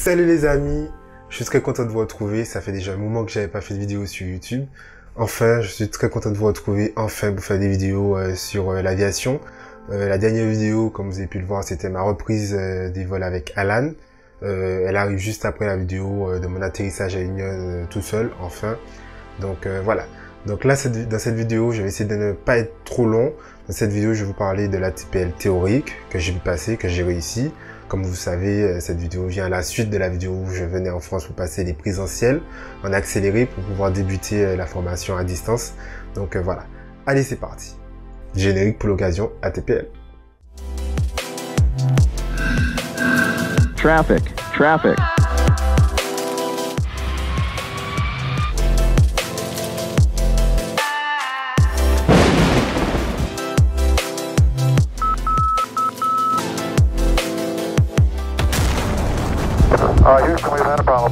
Salut les amis, je suis très content de vous retrouver, ça fait déjà un moment que j'avais pas fait de vidéo sur YouTube. Enfin, je suis très content de vous retrouver, enfin pour faire des vidéos sur l'aviation. La dernière vidéo, comme vous avez pu le voir, c'était ma reprise des vols avec Alan. Elle arrive juste après la vidéo de mon atterrissage à Union tout seul, enfin. Donc voilà. Donc là, dans cette vidéo, je vais essayer de ne pas être trop long. Dans cette vidéo, je vais vous parler de l'ATPL théorique que j'ai pu passer, que j'ai réussi. Comme vous savez, cette vidéo vient à la suite de la vidéo où je venais en France pour passer les présentiels en accéléré pour pouvoir débuter la formation à distance. Donc voilà. Allez, c'est parti. Générique pour l'occasion, ATPL. Traffic. Houston, we've had a problem.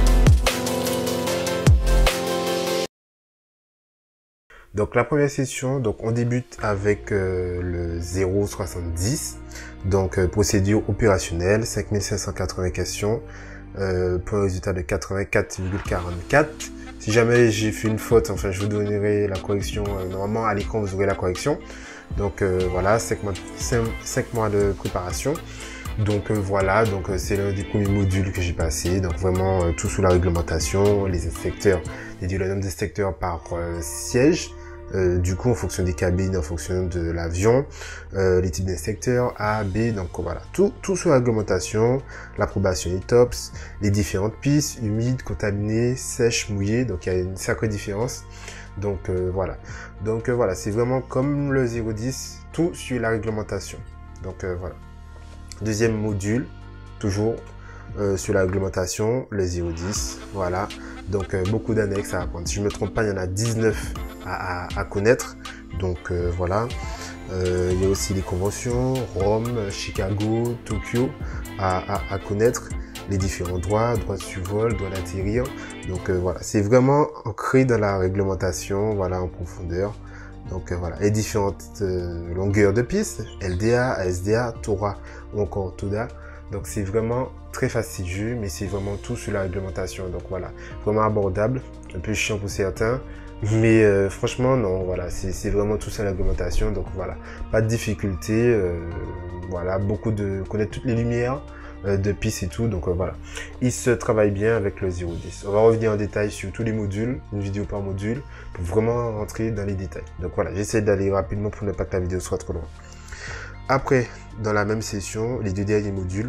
Donc la première session, donc on débute avec le 0,70, donc procédure opérationnelle, 5580 questions, pour un résultat de 84,44. Si jamais j'ai fait une faute, enfin je vous donnerai la correction, normalement à l'écran vous aurez la correction. Donc voilà, 5 mois de préparation. Donc voilà, donc c'est l'un des premiers modules que j'ai passé, donc vraiment tout sous la réglementation, les inspecteurs, le nombre d'inspecteurs par siège, du coup en fonction des cabines, en fonction de l'avion, les types d'inspecteurs A, B, donc voilà, tout sous la réglementation, l'approbation ETOPS, les différentes pistes, humides, contaminées, sèches, mouillées, donc il y a une sacrée différence. Donc voilà, c'est vraiment comme le 010, tout sur la réglementation. Donc voilà. Deuxième module, toujours sur la réglementation, le 010, voilà. Donc beaucoup d'annexes à apprendre. Si je ne me trompe pas, il y en a 19 à connaître. Donc voilà. Il y a aussi les conventions, Rome, Chicago, Tokyo à connaître. Les différents droits de survol, droit d'atterrir. Donc voilà, c'est vraiment ancré dans la réglementation, voilà, en profondeur. Donc voilà, les différentes longueurs de piste, LDA, ASDA, TORA ou encore TODA. Donc c'est vraiment très fastidieux, mais c'est vraiment tout sur la réglementation. Donc voilà, vraiment abordable, un peu chiant pour certains, mais franchement non, voilà, c'est vraiment tout sur la réglementation. Donc voilà, pas de difficulté, voilà, connaître toutes les lumières de piste et tout, donc voilà, il se travaille bien avec le 010. On va revenir en détail sur tous les modules, une vidéo par module, pour vraiment rentrer dans les détails. Donc voilà, j'essaie d'aller rapidement pour ne pas que la vidéo soit trop longue. Après, dans la même session, les deux derniers modules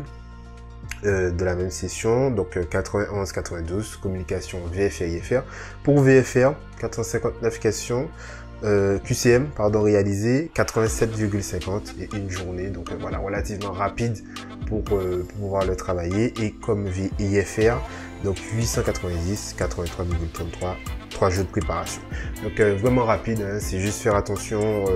de la même session, donc 91-92, communication VFR IFR. Pour VFR, 459 questions, QCM, pardon, réalisé 87,50 et une journée, donc voilà, relativement rapide pour pouvoir le travailler. Et comme IFR, donc 890, 83,33, 3 jours de préparation. Donc vraiment rapide, hein, c'est juste faire attention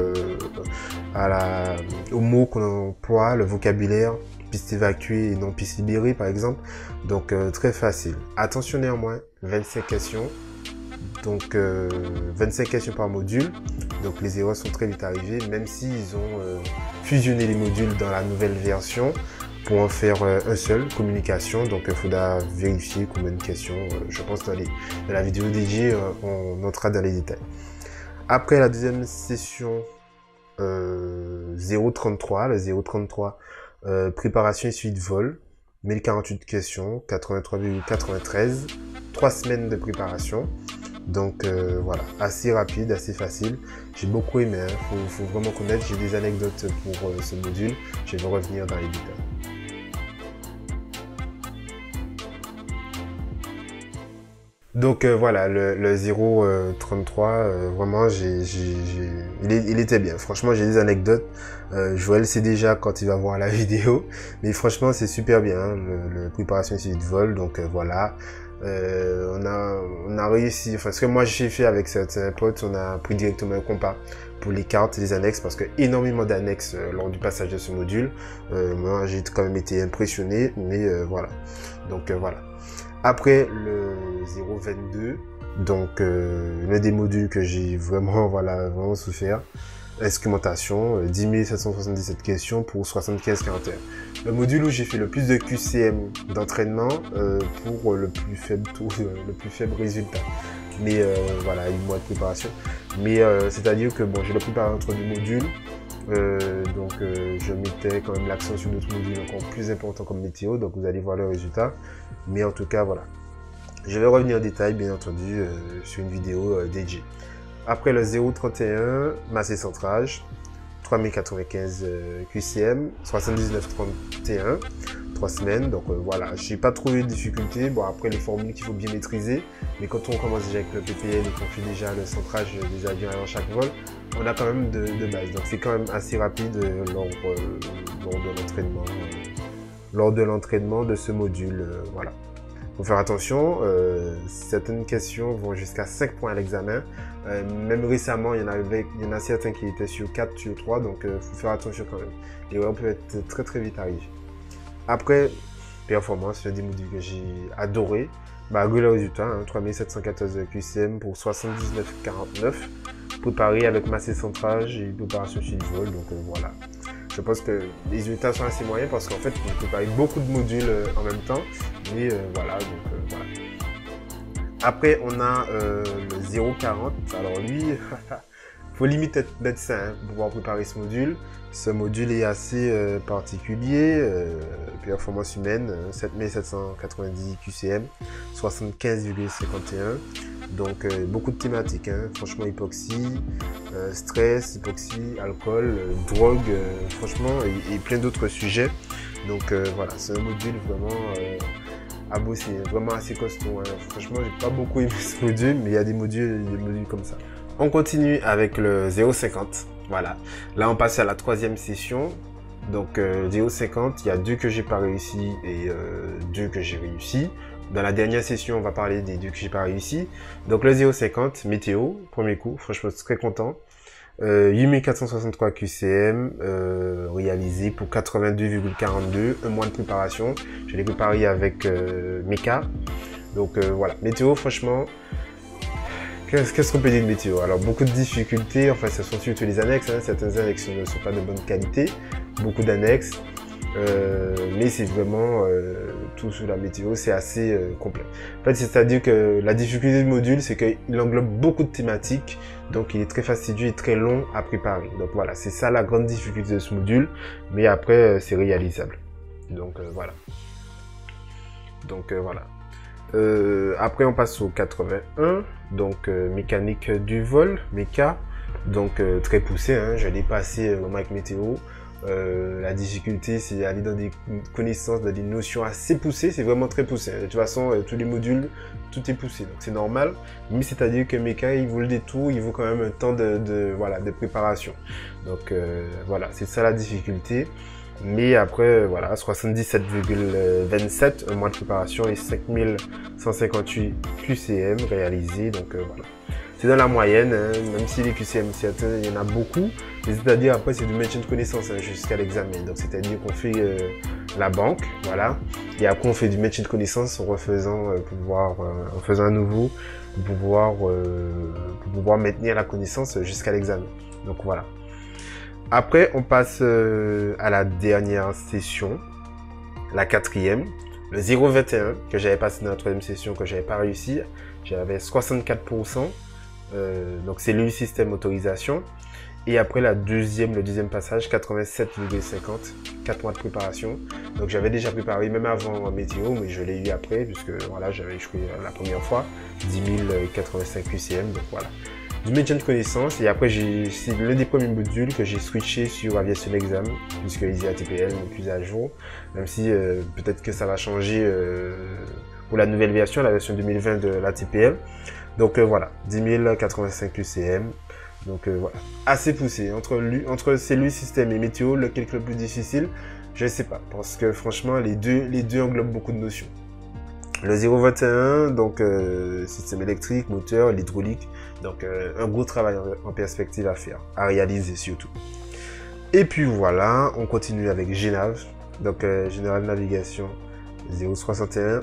aux mots qu'on emploie, le vocabulaire, piste évacuée et non piste libérée par exemple. Donc très facile. Attention néanmoins, 25 questions. Donc 25 questions par module, donc les erreurs sont très vite arrivées, même s'ils ont fusionné les modules dans la nouvelle version pour en faire un seul, communication. Donc il faudra vérifier combien de questions, je pense dans la vidéo dédiée, on entrera dans les détails. Après la deuxième session 033, le 033, préparation et suite vol, 1048 questions, 83,93, 3 semaines de préparation. Donc voilà, assez rapide, assez facile. J'ai beaucoup aimé, hein. Faut vraiment connaître. J'ai des anecdotes pour ce module. Je vais revenir dans les détails. Donc voilà, le 033, vraiment, il était bien. Franchement, j'ai des anecdotes. Joël sait déjà quand il va voir la vidéo. Mais franchement, c'est super bien, hein, le préparation et suivi de vol. Donc voilà. On a réussi, enfin ce que moi j'ai fait avec certains potes, on a pris directement un compas pour les cartes et les annexes, parce que énormément d'annexes lors du passage de ce module. Moi j'ai quand même été impressionné, mais voilà. Donc voilà. Après le 022, donc l'un des modules que j'ai vraiment, voilà, vraiment souffert. instrumentation, 10 777 questions pour 75-41. Le module où j'ai fait le plus de QCM d'entraînement pour le plus faible taux, le plus faible résultat. Mais voilà, une mois de préparation. Mais c'est-à-dire que bon, je l'ai préparé entre deux modules. Donc je mettais quand même l'accent sur d'autres modules encore plus importants comme météo, donc vous allez voir le résultat. Mais en tout cas, voilà. Je vais revenir en détail, bien entendu, sur une vidéo dédiée. Après le 0,31, masse et centrage, 3095 QCM, 79,31, 3 semaines. Donc voilà, j'ai pas trouvé de difficulté. Bon, après les formules qu'il faut bien maîtriser, mais quand on commence déjà avec le PPL et qu'on fait déjà le centrage des avions avant chaque vol, on a quand même de base. Donc c'est quand même assez rapide lors de l'entraînement de ce module. Voilà. Faut faire attention, certaines questions vont jusqu'à 5 points à l'examen. Même récemment, il y en a certains qui étaient sur 4, sur 3, donc faut faire attention quand même. L'erreur peut être très très vite arrivée. Après, performance, c'est un des modules que j'ai adoré. Malgré le résultat, 3714 QCM pour 79,49. Préparé avec masse et centrage et préparation sur le vol, donc voilà. Je pense que les résultats sont assez moyens parce qu'en fait, j'ai préparé beaucoup de modules en même temps. Mais voilà, donc voilà. Après, on a le 0,40. Alors lui, faut limite être médecin pour pouvoir préparer ce module. Ce module est assez particulier. Performance humaine, 7790 QCM, 75,51. Donc beaucoup de thématiques, franchement hypoxie, stress, hypoxie, alcool, drogue, franchement, et plein d'autres sujets. Donc voilà, c'est un module vraiment à bosser, vraiment assez costaud. Franchement, j'ai pas beaucoup aimé ce module, mais il y a des modules comme ça. On continue avec le 0,50. Voilà, là on passe à la 3e session. Donc 0,50, il y a 2 que j'ai pas réussi et 2 que j'ai réussi. Dans la dernière session, on va parler des 2 que j'ai pas réussi. Donc le 0,50, météo, premier coup, franchement, je suis très content. 8463 QCM réalisé pour 82,42, un mois de préparation. Je l'ai préparé avec Meka. Donc voilà, météo, franchement, qu'est-ce qu'on peut dire de météo? Alors beaucoup de difficultés, enfin ce sont surtout les annexes, certaines annexes ne sont pas de bonne qualité, beaucoup d'annexes. Mais c'est vraiment tout sur la météo, c'est assez complet. En fait, c'est-à-dire que la difficulté du module, c'est qu'il englobe beaucoup de thématiques, donc il est très fastidieux et très long à préparer. Donc voilà, c'est ça la grande difficulté de ce module, mais après c'est réalisable. Donc voilà. Donc voilà. Après on passe au 81, donc mécanique du vol, méca, donc très poussé, je l'ai passé vraiment avec météo. La difficulté, c'est aller dans des connaissances, dans des notions assez poussées, c'est vraiment très poussé. De toute façon, tous les modules, tout est poussé, donc c'est normal. Mais c'est-à-dire que Mecha, il vaut le détour, il vaut quand même un temps de préparation. Donc voilà, c'est ça la difficulté. Mais après, voilà, 77,27, un mois de préparation et 5158 QCM réalisés, donc voilà. C'est dans la moyenne, même si les QCM, certains, il y en a beaucoup. C'est-à-dire, après, c'est du maintien de connaissances jusqu'à l'examen. Donc, c'est-à-dire qu'on fait la banque, voilà. Et après, on fait du maintien de connaissances en refaisant, en faisant à nouveau, pour pouvoir maintenir la connaissance jusqu'à l'examen. Donc, voilà. Après, on passe à la dernière session, la 4e, le 0,21, que j'avais passé dans la 3e session, que j'avais pas réussi. J'avais 64%. Donc c'est le système autorisation. Et après le deuxième passage, 87,50, 4 mois de préparation. Donc j'avais déjà préparé même avant météo, mais je l'ai eu après, puisque voilà, j'avais échoué la première fois, 10 085 QCM, donc voilà. Du maintien de connaissances, et après c'est l'un des premiers modules que j'ai switché sur Aviation Exam, puisque les ATPL n'est plus à jour, même si peut-être que ça va changer pour la nouvelle version, la version 2020 de l'ATPL. Donc voilà, 10 085 UCM, donc voilà, assez poussé. Entre celui système et météo, lequel est le plus difficile, je ne sais pas, parce que franchement, les deux englobent beaucoup de notions. Le 0,21, donc système électrique, moteur, l'hydraulique, donc un gros travail en perspective à faire, à réaliser surtout. Et puis voilà, on continue avec GNAV, donc General Navigation 0,61.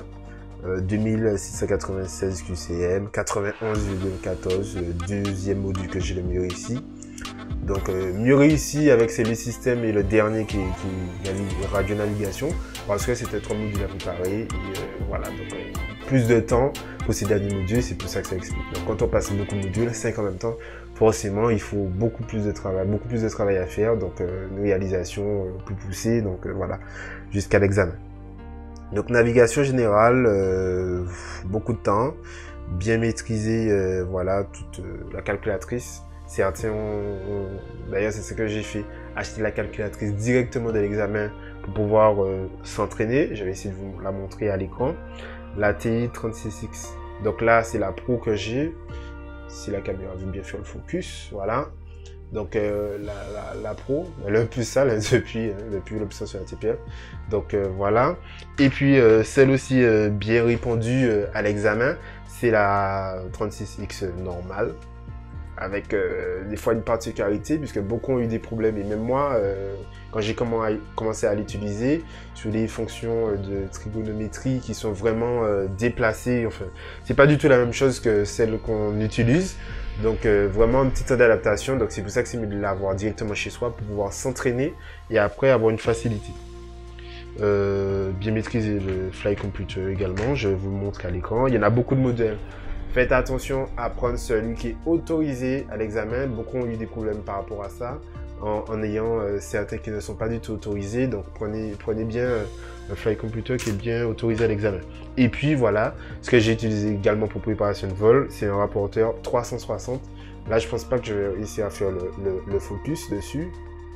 2696 QCM, 91,14, le deuxième module que j'ai le mieux ici. Donc mieux réussi avec ces systèmes et le dernier qui est radio-navigation, parce que c'était 3 modules à préparer, et voilà, donc plus de temps pour ces derniers modules, c'est pour ça que ça explique. Donc quand on passe beaucoup de modules, 5 en même temps, forcément il faut beaucoup plus de travail à faire, donc une réalisation plus poussée, donc voilà, jusqu'à l'examen. Donc navigation générale, beaucoup de temps, bien maîtriser voilà toute la calculatrice. Certains d'ailleurs c'est ce que j'ai fait, acheter la calculatrice directement de l'examen pour pouvoir s'entraîner. Je vais essayer de vous la montrer à l'écran. La TI 36X. Donc là c'est la Pro que j'ai. Si la caméra veut bien faire le focus, voilà. Donc la Pro, le plus sale depuis l'option sur la TPL. Donc voilà. Et puis celle aussi bien répondue à l'examen, c'est la 36X normale. Avec des fois une particularité, puisque beaucoup ont eu des problèmes, et même moi, quand j'ai commencé à l'utiliser, sur les fonctions de trigonométrie qui sont vraiment déplacées, enfin, c'est pas du tout la même chose que celle qu'on utilise, donc vraiment un petit temps d'adaptation, donc c'est pour ça que c'est mieux de l'avoir directement chez soi pour pouvoir s'entraîner et après avoir une facilité. Bien maîtriser le Fly Computer également, je vous montre à l'écran, il y en a beaucoup de modèles. Faites attention à prendre celui qui est autorisé à l'examen. Beaucoup ont eu des problèmes par rapport à ça, en ayant certains qui ne sont pas du tout autorisés. Donc prenez bien un Fly Computer qui est bien autorisé à l'examen. Et puis voilà, ce que j'ai utilisé également pour préparation de vol, c'est un rapporteur 360. Là, je pense pas que je vais essayer à faire le focus dessus.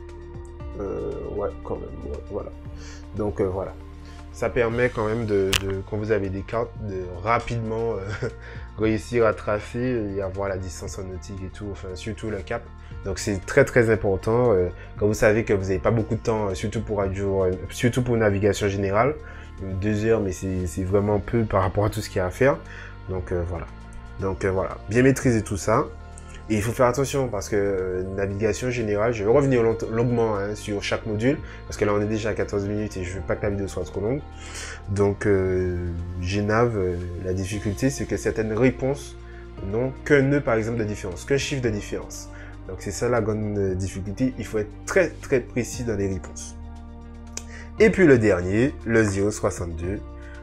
Ouais, quand même, ouais, voilà. Donc voilà. Ça permet quand même quand vous avez des cartes, de rapidement réussir à tracer et avoir la distance en nautique et tout, enfin surtout le cap. Donc c'est très très important quand vous savez que vous n'avez pas beaucoup de temps, surtout pour navigation générale, 2 heures, mais c'est vraiment peu par rapport à tout ce qu'il y a à faire. Donc voilà. Donc voilà, bien maîtriser tout ça. Et il faut faire attention parce que navigation générale, je vais revenir longuement sur chaque module parce que là on est déjà à 14 minutes et je veux pas que la vidéo soit trop longue. Donc Gnav, la difficulté c'est que certaines réponses n'ont qu'un nœud par exemple de différence, qu'un chiffre de différence. Donc c'est ça la grande difficulté, il faut être très très précis dans les réponses. Et puis le dernier, le 062,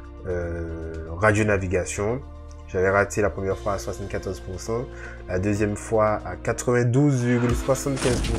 radio-navigation. J'avais raté la première fois à 74%, la deuxième fois à 92,75%,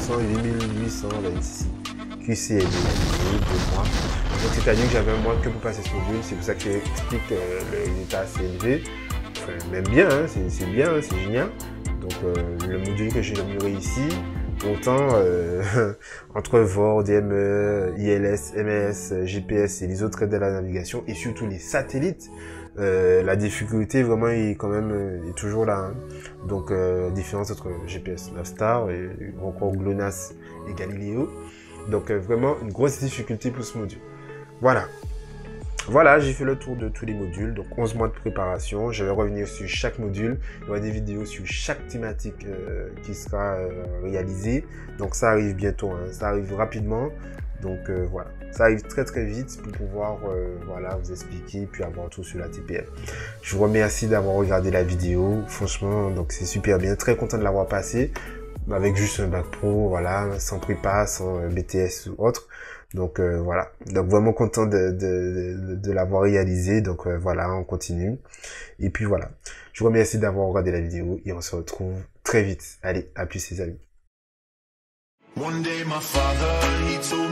8826 QCM de mois. Donc c'est-à-dire que j'avais un mois que pour passer ce module, c'est pour ça que j'explique le résultat assez élevé. Enfin, même bien, hein, c'est bien, hein, c'est génial. Donc le module que j'ai le mieux réussi, autant entre VOR, DME, ILS, MS, GPS et les autres aides de la navigation et surtout les satellites, la difficulté vraiment est quand même est toujours là. Hein. Donc différence entre GPS Navstar et encore GLONASS et Galileo. Donc vraiment une grosse difficulté pour ce module. Voilà. Voilà, j'ai fait le tour de tous les modules, donc 11 mois de préparation. Je vais revenir sur chaque module. Il y aura des vidéos sur chaque thématique qui sera réalisée. Donc ça arrive bientôt, hein. Ça arrive rapidement. Donc voilà, ça arrive très très vite pour pouvoir voilà, vous expliquer puis avoir tout sur la TPL. Je vous remercie d'avoir regardé la vidéo. Franchement, donc c'est super bien. Très content de l'avoir passé avec juste un bac pro, voilà, sans prépa, sans BTS ou autre. Donc voilà, donc vraiment content de l'avoir réalisé. Donc voilà, on continue. Et puis voilà, je vous remercie d'avoir regardé la vidéo et on se retrouve très vite. Allez, à plus les amis. One day my father, he told